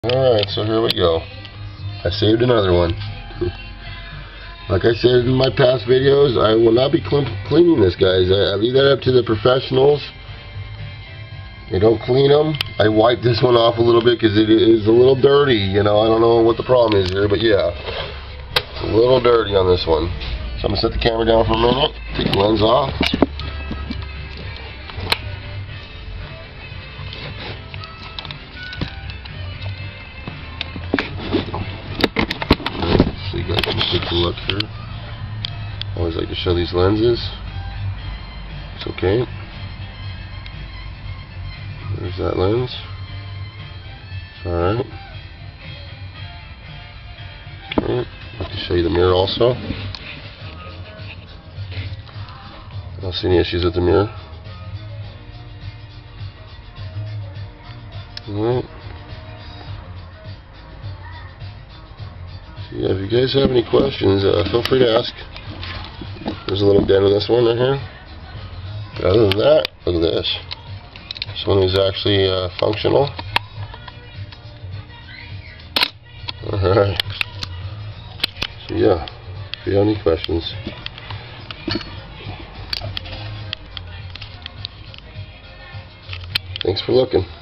Alright, so here we go. I saved another one. Like I said in my past videos, I will not be cleaning this, guys. I leave that up to the professionals. They don't clean them. I wiped this one off a little bit because it is a little dirty. You know, I don't know what the problem is here, but yeah, it's a little dirty on this one. So I'm going to set the camera down for a minute, take the lens off. So you guys can take a look here. I always like to show these lenses. It's okay. There's that lens. It's alright. Okay. I'd like to show you the mirror also. I don't see any issues with the mirror. Alright. So yeah, if you guys have any questions, feel free to ask. There's a little dent in this one right here. But other than that, look at this. This one is actually functional. Alright. So yeah, if you have any questions. Thanks for looking.